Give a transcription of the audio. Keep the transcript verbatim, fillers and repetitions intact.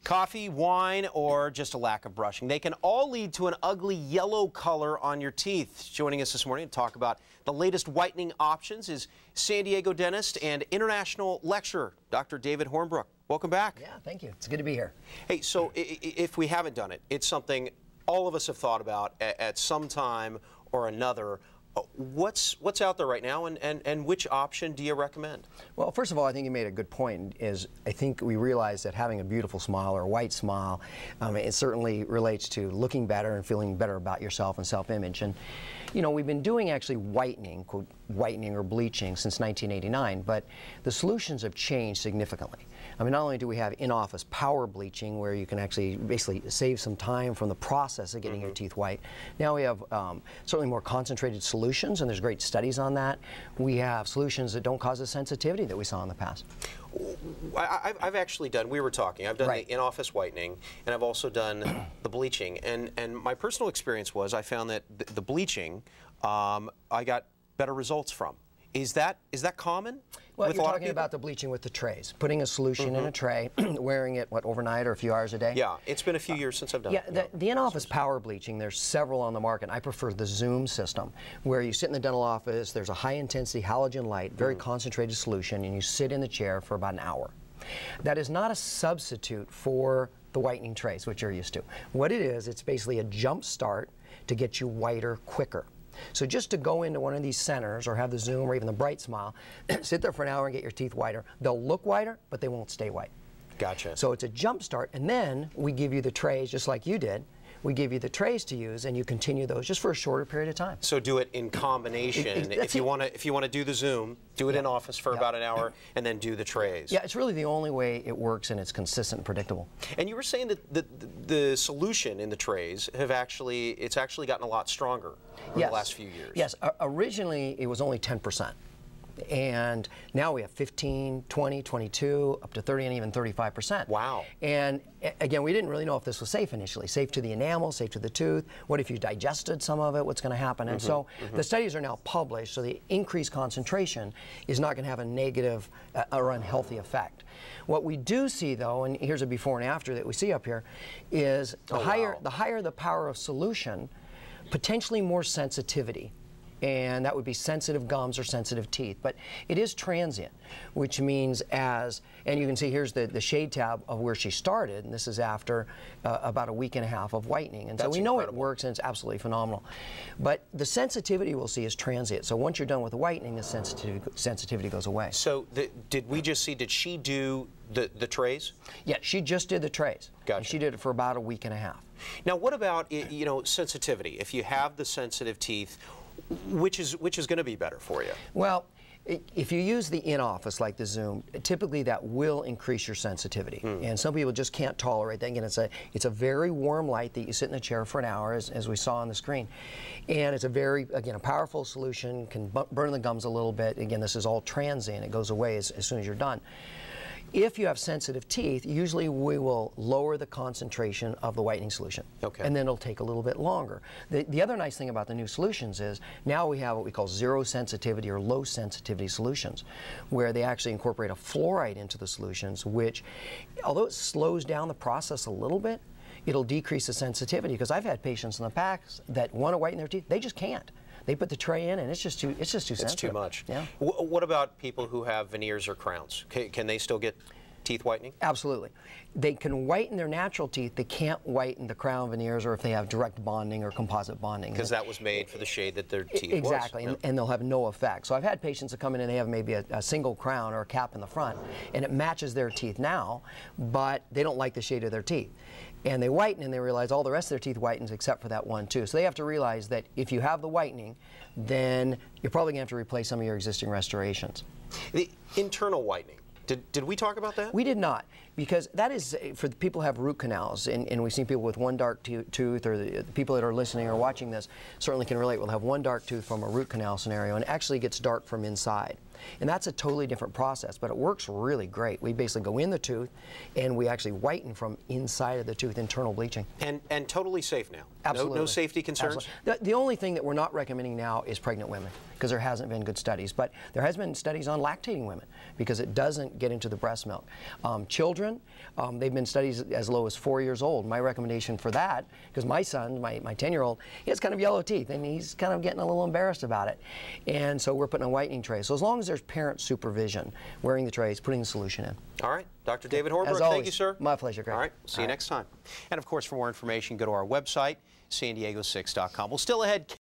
Coffee, wine, or just a lack of brushing, they can all lead to an ugly yellow color on your teeth. Joining us this morning to talk about the latest whitening options is San Diego dentist and international lecturer, Doctor David Hornbrook. Welcome back. Yeah, thank you. It's good to be here. Hey, so if we haven't done it, it's something all of us have thought about at some time or another. What's what's out there right now, and, and, and which option do you recommend? Well, first of all, I think you made a good point. Is I think we realize that having a beautiful smile or a white smile, um, it certainly relates to looking better and feeling better about yourself and self-image. And you know, we've been doing actually whitening, quote, whitening or bleaching since nineteen eighty-nine, but the solutions have changed significantly. I mean, not only do we have in-office power bleaching, where you can actually basically save some time from the process of getting mm-hmm. your teeth white. Now we have um, certainly more concentrated solutions, and there's great studies on that. We have solutions that don't cause the sensitivity that we saw in the past. I, I've actually done, we were talking, I've done right. the in-office whitening, and I've also done the bleaching. And, and my personal experience was I found that the, the bleaching, um, I got better results from. Is that is that common? Well, with you're a lot talking of people? about the bleaching with the trays, putting a solution mm-hmm. in a tray, wearing it, what, overnight or a few hours a day? Yeah, it's been a few years since I've done yeah, it. the, Yeah, the in-office power bleaching, there's several on the market. I prefer the Zoom system, where you sit in the dental office, there's a high-intensity halogen light, very mm. concentrated solution, and you sit in the chair for about an hour. That is not a substitute for the whitening trays, which you're used to. What it is, it's basically a jump start to get you whiter quicker. So just to go into one of these centers or have the Zoom or even the Bright Smile, sit there for an hour and get your teeth whiter. They'll look whiter, but they won't stay white. Gotcha. So it's a jump start, and then we give you the trays just like you did. We give you the trays to use, and you continue those just for a shorter period of time. So do it in combination. It, it, if you want to, if you want to do the Zoom, do it yeah. in office for yeah. about an hour, and then do the trays. Yeah, it's really the only way it works, and it's consistent and predictable. And you were saying that the, the, the solution in the trays have actually, it's actually gotten a lot stronger in yes. the last few years. Yes. Uh, originally, it was only ten percent. And now we have fifteen, twenty, twenty-two, up to thirty, and even thirty-five percent. Wow. And again, we didn't really know if this was safe initially. Safe to the enamel, safe to the tooth. What if you digested some of it? What's going to happen? And mm-hmm, so mm-hmm. the studies are now published, so the increased concentration is not going to have a negative uh, or unhealthy effect. What we do see, though, and here's a before and after that we see up here, is the, oh, higher, wow. the higher the power of solution, potentially more sensitivity. And that would be sensitive gums or sensitive teeth. But it is transient, which means as, and you can see here's the, the shade tab of where she started, and this is after uh, about a week and a half of whitening. And That's so we know incredible. it works, and it's absolutely phenomenal. But the sensitivity we'll see is transient. So once you're done with the whitening, the sensitivity, sensitivity goes away. So the, did we just see, did she do the, the trays? Yeah, she just did the trays. Gotcha. And she did it for about a week and a half. Now what about, you know, sensitivity? If you have the sensitive teeth, Which is which is going to be better for you? Well, if you use the in-office like the Zoom, typically that will increase your sensitivity. Mm. And some people just can't tolerate that. Again, it's a it's a very warm light that you sit in the chair for an hour, as, as we saw on the screen. And it's a very, again, a powerful solution, can burn the gums a little bit. Again, this is all transient. It goes away as, as soon as you're done. If you have sensitive teeth, usually we will lower the concentration of the whitening solution. Okay. And then it'll take a little bit longer. The, the other nice thing about the new solutions is now we have what we call zero sensitivity or low sensitivity solutions, where they actually incorporate a fluoride into the solutions, which, although it slows down the process a little bit, it'll decrease the sensitivity. Because I've had patients in the past that want to whiten their teeth, they just can't. They put the tray in, and it's just too, it's just too sensitive. It's too much. Yeah. W what about people who have veneers or crowns? Can, can they still get teeth whitening? Absolutely. They can whiten their natural teeth. They can't whiten the crown veneers, or if they have direct bonding or composite bonding. Because that was made for the shade that their teeth exactly, was. and, and they'll have no effect. So I've had patients that come in and they have maybe a, a single crown or a cap in the front, and it matches their teeth now, but they don't like the shade of their teeth. And they whiten, and they realize all the rest of their teeth whitens except for that one too. So they have to realize that if you have the whitening, then you're probably going to have to replace some of your existing restorations. The internal whitening. Did, did we talk about that? We did not, because that is for the people who have root canals, and, and we've seen people with one dark tooth, or the, the people that are listening or watching this certainly can relate. We'll have one dark tooth from a root canal scenario, and it actually gets dark from inside. And that's a totally different process, but it works really great. We basically go in the tooth and we actually whiten from inside of the tooth, internal bleaching. And, and totally safe now? Absolutely. No, no safety concerns? Absolutely. The, the only thing that we're not recommending now is pregnant women, because there hasn't been good studies. But there has been studies on lactating women, because it doesn't get into the breast milk. Um, children, um, they've been studies as low as four years old. My recommendation for that, because my son, my ten-year-old, he has kind of yellow teeth, and he's kind of getting a little embarrassed about it. And so we're putting a whitening tray. So as long as there's parent supervision, wearing the trays, putting the solution in. All right. Doctor David Hornbrook, As always, thank you, sir. My pleasure, Greg. All right. See All you right. next time. And, of course, for more information, go to our website, san diego six dot com. Well, still ahead.